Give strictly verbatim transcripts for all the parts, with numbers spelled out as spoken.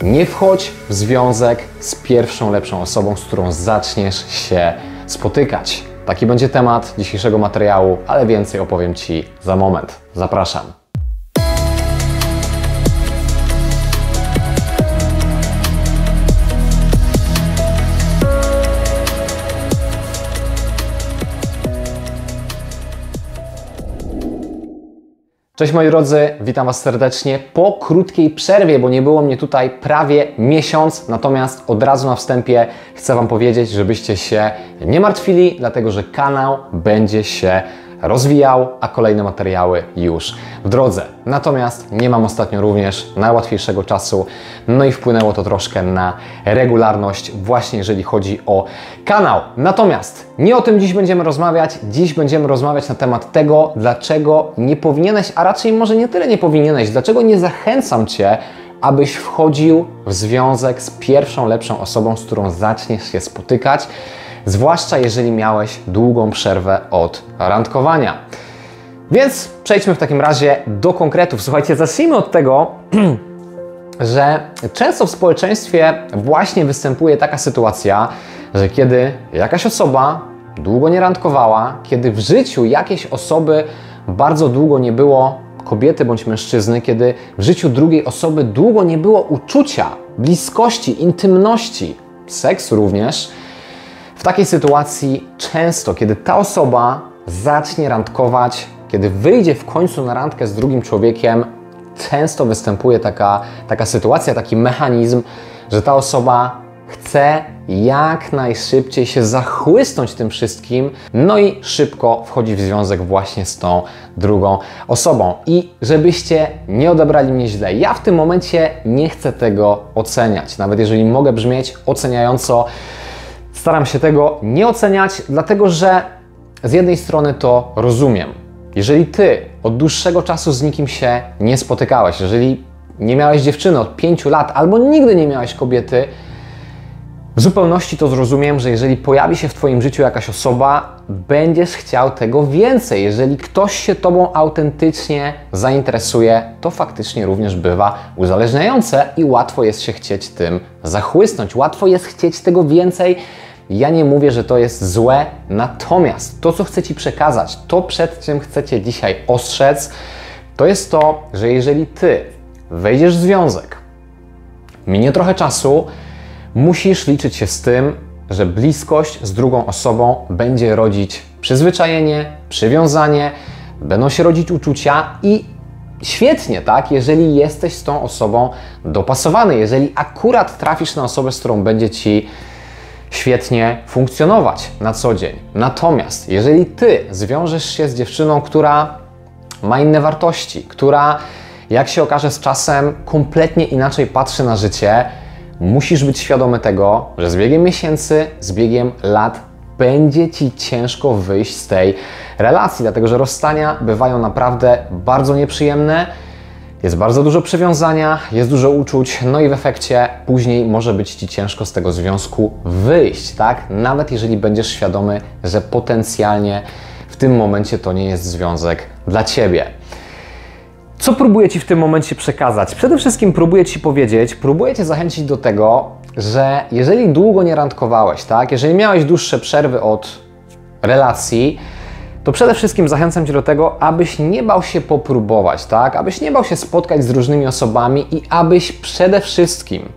nie wchodź w związek z pierwszą lepszą osobą, z którą zaczniesz się spotykać. Taki będzie temat dzisiejszego materiału, ale więcej opowiem Ci za moment. Zapraszam. Cześć moi drodzy, witam Was serdecznie po krótkiej przerwie, bo nie było mnie tutaj prawie miesiąc, natomiast od razu na wstępie chcę Wam powiedzieć, żebyście się nie martwili, dlatego że kanał będzie się rozwijał, a kolejne materiały już w drodze. Natomiast nie mam ostatnio również najłatwiejszego czasu, no i wpłynęło to troszkę na regularność właśnie jeżeli chodzi o kanał. Natomiast nie o tym dziś będziemy rozmawiać, dziś będziemy rozmawiać na temat tego, dlaczego nie powinieneś, a raczej może nie tyle nie powinieneś, dlaczego nie zachęcam Cię, abyś wchodził w związek z pierwszą lepszą osobą, z którą zaczniesz się spotykać, zwłaszcza jeżeli miałeś długą przerwę od randkowania. Więc przejdźmy w takim razie do konkretów. Słuchajcie, zacznijmy od tego, że często w społeczeństwie właśnie występuje taka sytuacja, że kiedy jakaś osoba długo nie randkowała, kiedy w życiu jakiejś osoby bardzo długo nie było, kobiety bądź mężczyzny, kiedy w życiu drugiej osoby długo nie było uczucia, bliskości, intymności, seksu również, w takiej sytuacji często, kiedy ta osoba zacznie randkować, kiedy wyjdzie w końcu na randkę z drugim człowiekiem, często występuje taka, taka sytuacja, taki mechanizm, że ta osoba chce jak najszybciej się zachłysnąć tym wszystkim, no i szybko wchodzi w związek właśnie z tą drugą osobą. I żebyście nie odebrali mnie źle, ja w tym momencie nie chcę tego oceniać, nawet jeżeli mogę brzmieć oceniająco. Staram się tego nie oceniać, dlatego że z jednej strony to rozumiem. Jeżeli Ty od dłuższego czasu z nikim się nie spotykałeś, jeżeli nie miałeś dziewczyny od pięciu lat albo nigdy nie miałeś kobiety, w zupełności to zrozumiem, że jeżeli pojawi się w Twoim życiu jakaś osoba, będziesz chciał tego więcej. Jeżeli ktoś się Tobą autentycznie zainteresuje, to faktycznie również bywa uzależniające i łatwo jest się chcieć tym zachłysnąć. Łatwo jest chcieć tego więcej. Ja nie mówię, że to jest złe, natomiast to, co chcę Ci przekazać, to przed czym chcę Cię dzisiaj ostrzec, to jest to, że jeżeli Ty wejdziesz w związek, minie trochę czasu, musisz liczyć się z tym, że bliskość z drugą osobą będzie rodzić przyzwyczajenie, przywiązanie, będą się rodzić uczucia i świetnie, tak, jeżeli jesteś z tą osobą dopasowany, jeżeli akurat trafisz na osobę, z którą będzie Ci świetnie funkcjonować na co dzień. Natomiast jeżeli Ty zwiążesz się z dziewczyną, która ma inne wartości, która, jak się okaże z czasem, kompletnie inaczej patrzy na życie, musisz być świadomy tego, że z biegiem miesięcy, z biegiem lat będzie Ci ciężko wyjść z tej relacji, dlatego że rozstania bywają naprawdę bardzo nieprzyjemne, jest bardzo dużo przywiązania, jest dużo uczuć, no i w efekcie później może być Ci ciężko z tego związku wyjść, tak? Nawet jeżeli będziesz świadomy, że potencjalnie w tym momencie to nie jest związek dla Ciebie. Co próbuję Ci w tym momencie przekazać? Przede wszystkim próbuję Ci powiedzieć, próbuję Cię zachęcić do tego, że jeżeli długo nie randkowałeś, tak? Jeżeli miałeś dłuższe przerwy od relacji, to przede wszystkim zachęcam Cię do tego, abyś nie bał się popróbować, tak? Abyś nie bał się spotkać z różnymi osobami i abyś przede wszystkim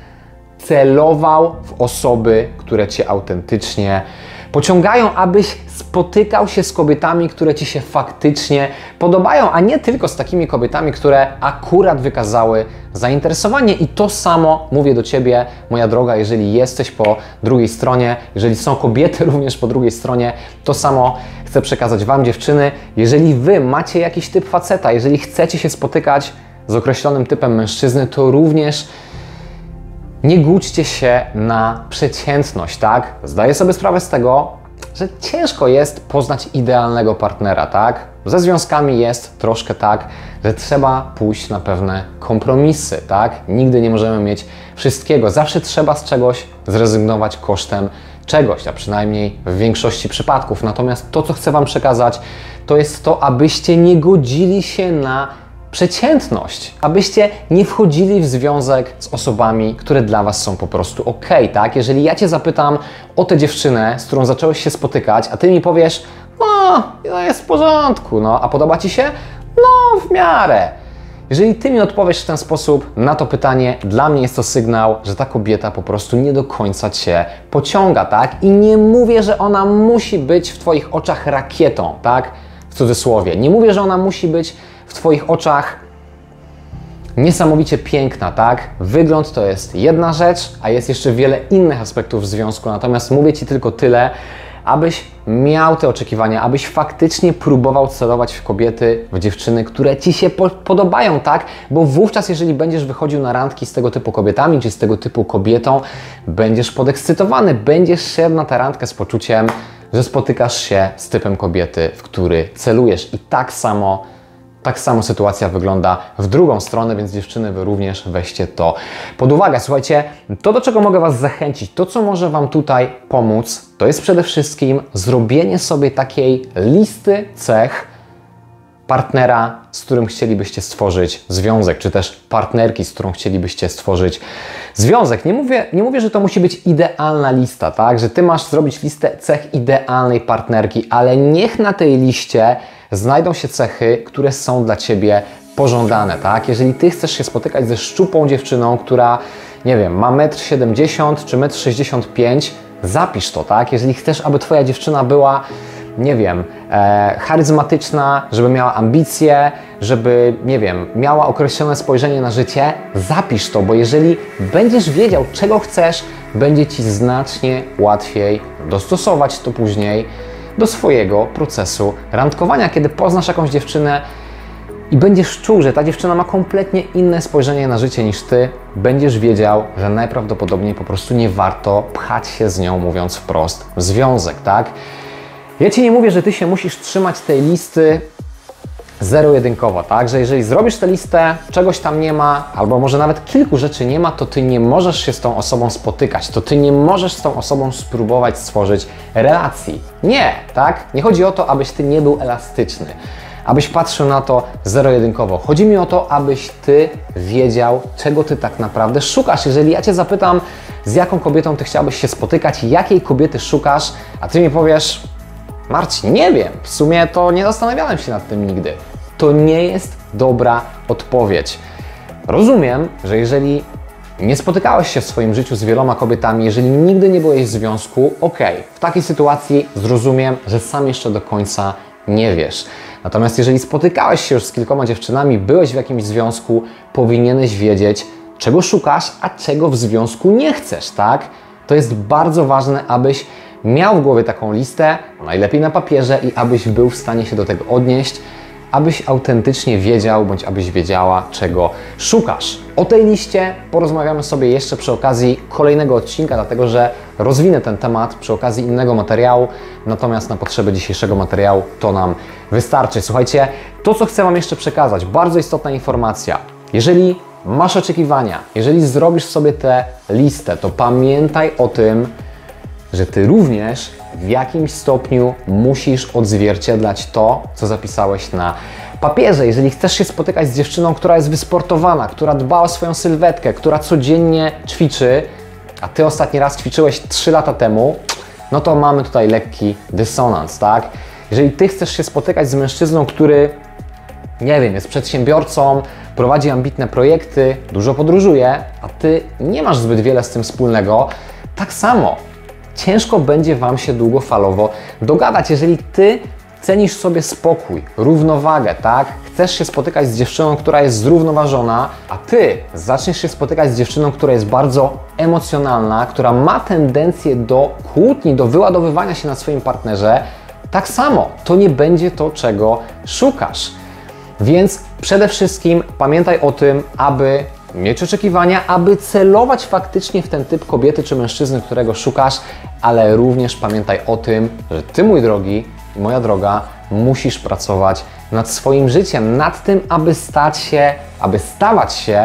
celował w osoby, które Cię autentycznie pociągają, abyś spotykał się z kobietami, które Ci się faktycznie podobają, a nie tylko z takimi kobietami, które akurat wykazały zainteresowanie. I to samo mówię do Ciebie, moja droga, jeżeli jesteś po drugiej stronie, jeżeli są kobiety również po drugiej stronie, to samo chcę przekazać Wam, dziewczyny. Jeżeli Wy macie jakiś typ faceta, jeżeli chcecie się spotykać z określonym typem mężczyzny, to również nie głódźcie się na przeciętność, tak? Zdaję sobie sprawę z tego, że ciężko jest poznać idealnego partnera, tak? Ze związkami jest troszkę tak, że trzeba pójść na pewne kompromisy, tak? Nigdy nie możemy mieć wszystkiego. Zawsze trzeba z czegoś zrezygnować kosztem czegoś, a przynajmniej w większości przypadków. Natomiast to, co chcę Wam przekazać, to jest to, abyście nie godzili się na przeciętność, abyście nie wchodzili w związek z osobami, które dla Was są po prostu ok, tak? Jeżeli ja Cię zapytam o tę dziewczynę, z którą zacząłeś się spotykać, a Ty mi powiesz, no, no jest w porządku, no, a podoba Ci się? No, w miarę. Jeżeli Ty mi odpowiesz w ten sposób na to pytanie, dla mnie jest to sygnał, że ta kobieta po prostu nie do końca Cię pociąga, tak? I nie mówię, że ona musi być w Twoich oczach rakietą, tak? W cudzysłowie. Nie mówię, że ona musi być w Twoich oczach niesamowicie piękna, tak? Wygląd to jest jedna rzecz, a jest jeszcze wiele innych aspektów w związku, natomiast mówię Ci tylko tyle, abyś miał te oczekiwania, abyś faktycznie próbował celować w kobiety, w dziewczyny, które Ci się po podobają, tak? Bo wówczas, jeżeli będziesz wychodził na randki z tego typu kobietami, czy z tego typu kobietą, będziesz podekscytowany, będziesz szedł na tę randkę z poczuciem, że spotykasz się z typem kobiety, w który celujesz. I tak samo Tak samo sytuacja wygląda w drugą stronę, więc dziewczyny, Wy również weźcie to pod uwagę. Słuchajcie, to do czego mogę Was zachęcić, to co może Wam tutaj pomóc, to jest przede wszystkim zrobienie sobie takiej listy cech partnera, z którym chcielibyście stworzyć związek, czy też partnerki, z którą chcielibyście stworzyć związek. Nie mówię, nie mówię, że to musi być idealna lista, tak? Że Ty masz zrobić listę cech idealnej partnerki, ale niech na tej liście znajdą się cechy, które są dla Ciebie pożądane, tak? Jeżeli Ty chcesz się spotykać ze szczupłą dziewczyną, która, nie wiem, ma metr siedemdziesiąt czy metr sześćdziesiąt pięć, zapisz to, tak? Jeżeli chcesz, aby Twoja dziewczyna była, nie wiem, e, charyzmatyczna, żeby miała ambicje, żeby, nie wiem, miała określone spojrzenie na życie, zapisz to, bo jeżeli będziesz wiedział, czego chcesz, będzie Ci znacznie łatwiej dostosować to później do swojego procesu randkowania, kiedy poznasz jakąś dziewczynę i będziesz czuł, że ta dziewczyna ma kompletnie inne spojrzenie na życie niż Ty, będziesz wiedział, że najprawdopodobniej po prostu nie warto pchać się z nią, mówiąc wprost, w związek, tak? Ja Ci nie mówię, że Ty się musisz trzymać tej listy zero-jedynkowo, tak? Że jeżeli zrobisz tę listę, czegoś tam nie ma, albo może nawet kilku rzeczy nie ma, to Ty nie możesz się z tą osobą spotykać, to Ty nie możesz z tą osobą spróbować stworzyć relacji. Nie, tak? Nie chodzi o to, abyś Ty nie był elastyczny, abyś patrzył na to zero-jedynkowo. Chodzi mi o to, abyś Ty wiedział, czego Ty tak naprawdę szukasz. Jeżeli ja Cię zapytam, z jaką kobietą Ty chciałbyś się spotykać, jakiej kobiety szukasz, a Ty mi powiesz, Marcin, nie wiem, w sumie to nie zastanawiałem się nad tym nigdy. To nie jest dobra odpowiedź. Rozumiem, że jeżeli nie spotykałeś się w swoim życiu z wieloma kobietami, jeżeli nigdy nie byłeś w związku, ok, w takiej sytuacji zrozumiem, że sam jeszcze do końca nie wiesz. Natomiast jeżeli spotykałeś się już z kilkoma dziewczynami, byłeś w jakimś związku, powinieneś wiedzieć, czego szukasz, a czego w związku nie chcesz, tak? To jest bardzo ważne, abyś miał w głowie taką listę, najlepiej na papierze i abyś był w stanie się do tego odnieść, abyś autentycznie wiedział, bądź abyś wiedziała, czego szukasz. O tej liście porozmawiamy sobie jeszcze przy okazji kolejnego odcinka, dlatego że rozwinę ten temat przy okazji innego materiału, natomiast na potrzeby dzisiejszego materiału to nam wystarczy. Słuchajcie, to co chcę Wam jeszcze przekazać, bardzo istotna informacja. Jeżeli masz oczekiwania, jeżeli zrobisz sobie tę listę, to pamiętaj o tym, że Ty również w jakimś stopniu musisz odzwierciedlać to, co zapisałeś na papierze. Jeżeli chcesz się spotykać z dziewczyną, która jest wysportowana, która dba o swoją sylwetkę, która codziennie ćwiczy, a Ty ostatni raz ćwiczyłeś trzy lata temu, no to mamy tutaj lekki dysonans, tak? Jeżeli Ty chcesz się spotykać z mężczyzną, który, nie wiem, jest przedsiębiorcą, prowadzi ambitne projekty, dużo podróżuje, a Ty nie masz zbyt wiele z tym wspólnego, tak samo ciężko będzie Wam się długofalowo dogadać. Jeżeli Ty cenisz sobie spokój, równowagę, tak? Chcesz się spotykać z dziewczyną, która jest zrównoważona, a Ty zaczniesz się spotykać z dziewczyną, która jest bardzo emocjonalna, która ma tendencję do kłótni, do wyładowywania się na swoim partnerze, tak samo to nie będzie to, czego szukasz. Więc przede wszystkim pamiętaj o tym, aby mieć oczekiwania, aby celować faktycznie w ten typ kobiety czy mężczyzny, którego szukasz, ale również pamiętaj o tym, że Ty, mój drogi i moja droga, musisz pracować nad swoim życiem, nad tym, aby stać się, aby stawać się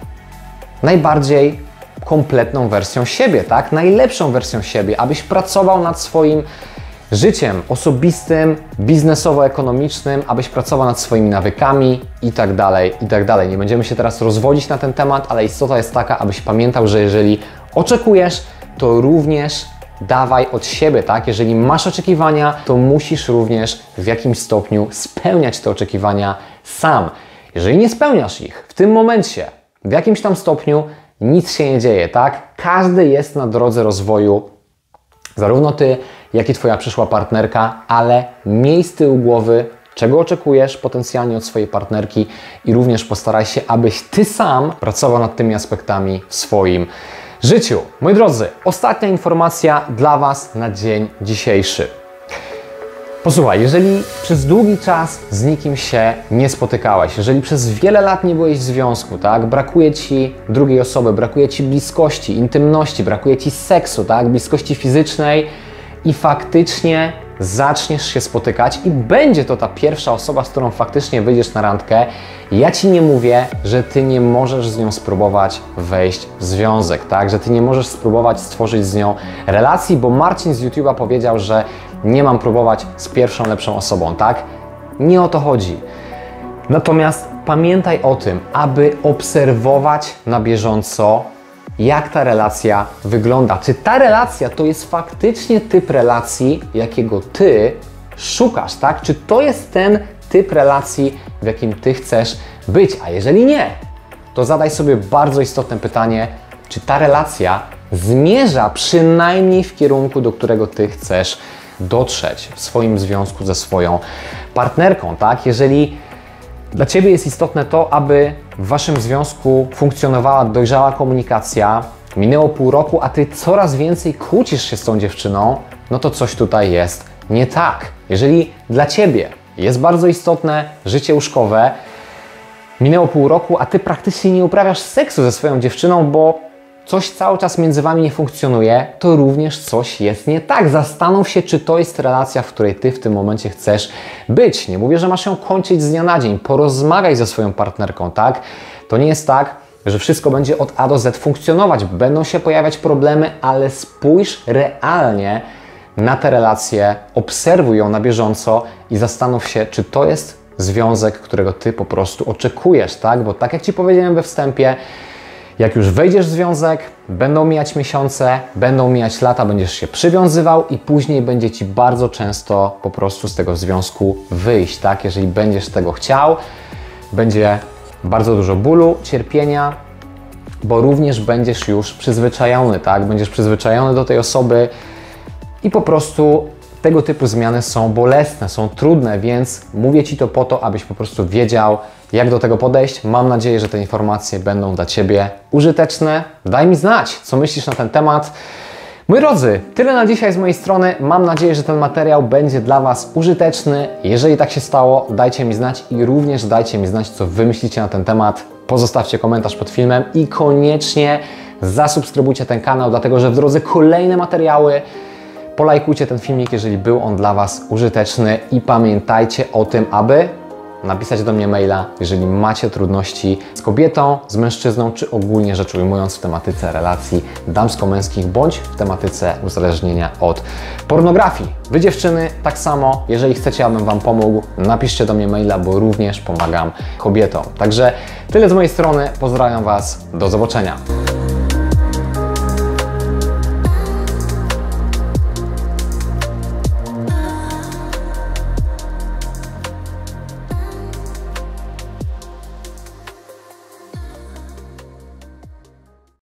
najbardziej kompletną wersją siebie, tak? Najlepszą wersją siebie, abyś pracował nad swoim życiem osobistym, biznesowo-ekonomicznym, abyś pracował nad swoimi nawykami i tak dalej, i tak dalej. Nie będziemy się teraz rozwodzić na ten temat, ale istota jest taka, abyś pamiętał, że jeżeli oczekujesz, to również dawaj od siebie, tak? Jeżeli masz oczekiwania, to musisz również w jakimś stopniu spełniać te oczekiwania sam. Jeżeli nie spełniasz ich w tym momencie, w jakimś tam stopniu, nic się nie dzieje, tak? Każdy jest na drodze rozwoju, zarówno ty, jak i twoja przyszła partnerka, ale miej z tyłu głowy, czego oczekujesz potencjalnie od swojej partnerki i również postaraj się, abyś ty sam pracował nad tymi aspektami w swoim życiu. Moi drodzy, ostatnia informacja dla Was na dzień dzisiejszy. Posłuchaj, jeżeli przez długi czas z nikim się nie spotykałeś, jeżeli przez wiele lat nie byłeś w związku, tak, brakuje Ci drugiej osoby, brakuje Ci bliskości, intymności, brakuje Ci seksu, tak, bliskości fizycznej i faktycznie zaczniesz się spotykać i będzie to ta pierwsza osoba, z którą faktycznie wyjdziesz na randkę, ja Ci nie mówię, że Ty nie możesz z nią spróbować wejść w związek, tak? Że Ty nie możesz spróbować stworzyć z nią relacji, bo Marcin z YouTube'a powiedział, że nie mam próbować z pierwszą lepszą osobą, tak? Nie o to chodzi. Natomiast pamiętaj o tym, aby obserwować na bieżąco, jak ta relacja wygląda. Czy ta relacja to jest faktycznie typ relacji, jakiego Ty szukasz, tak? Czy to jest ten typ relacji, w jakim Ty chcesz być? A jeżeli nie, to zadaj sobie bardzo istotne pytanie, czy ta relacja zmierza przynajmniej w kierunku, do którego Ty chcesz dotrzeć w swoim związku ze swoją partnerką, tak? Jeżeli dla Ciebie jest istotne to, aby w Waszym związku funkcjonowała dojrzała komunikacja, minęło pół roku, a Ty coraz więcej kłócisz się z tą dziewczyną, no to coś tutaj jest nie tak. Jeżeli dla Ciebie jest bardzo istotne życie łóżkowe, minęło pół roku, a Ty praktycznie nie uprawiasz seksu ze swoją dziewczyną, bo coś cały czas między Wami nie funkcjonuje, to również coś jest nie tak. Zastanów się, czy to jest relacja, w której Ty w tym momencie chcesz być. Nie mówię, że masz ją kończyć z dnia na dzień. Porozmawiaj ze swoją partnerką, tak? To nie jest tak, że wszystko będzie od A do Z funkcjonować. Będą się pojawiać problemy, ale spójrz realnie na tę relację, obserwuj ją na bieżąco i zastanów się, czy to jest związek, którego Ty po prostu oczekujesz, tak? Bo tak jak Ci powiedziałem we wstępie, jak już wejdziesz w związek, będą mijać miesiące, będą mijać lata, będziesz się przywiązywał i później będzie Ci bardzo często po prostu z tego związku wyjść, tak? Jeżeli będziesz tego chciał, będzie bardzo dużo bólu, cierpienia, bo również będziesz już przyzwyczajony, tak? Będziesz przyzwyczajony do tej osoby i po prostu tego typu zmiany są bolesne, są trudne, więc mówię Ci to po to, abyś po prostu wiedział, jak do tego podejść. Mam nadzieję, że te informacje będą dla Ciebie użyteczne. Daj mi znać, co myślisz na ten temat. Moi drodzy, tyle na dzisiaj z mojej strony. Mam nadzieję, że ten materiał będzie dla Was użyteczny. Jeżeli tak się stało, dajcie mi znać i również dajcie mi znać, co Wy myślicie na ten temat. Pozostawcie komentarz pod filmem i koniecznie zasubskrybujcie ten kanał, dlatego że w drodze kolejne materiały. Polajkujcie ten filmik, jeżeli był on dla Was użyteczny i pamiętajcie o tym, aby napisać do mnie maila, jeżeli macie trudności z kobietą, z mężczyzną, czy ogólnie rzecz ujmując w tematyce relacji damsko-męskich, bądź w tematyce uzależnienia od pornografii. Wy dziewczyny, tak samo, jeżeli chcecie, abym Wam pomógł, napiszcie do mnie maila, bo również pomagam kobietom. Także tyle z mojej strony, pozdrawiam Was, do zobaczenia.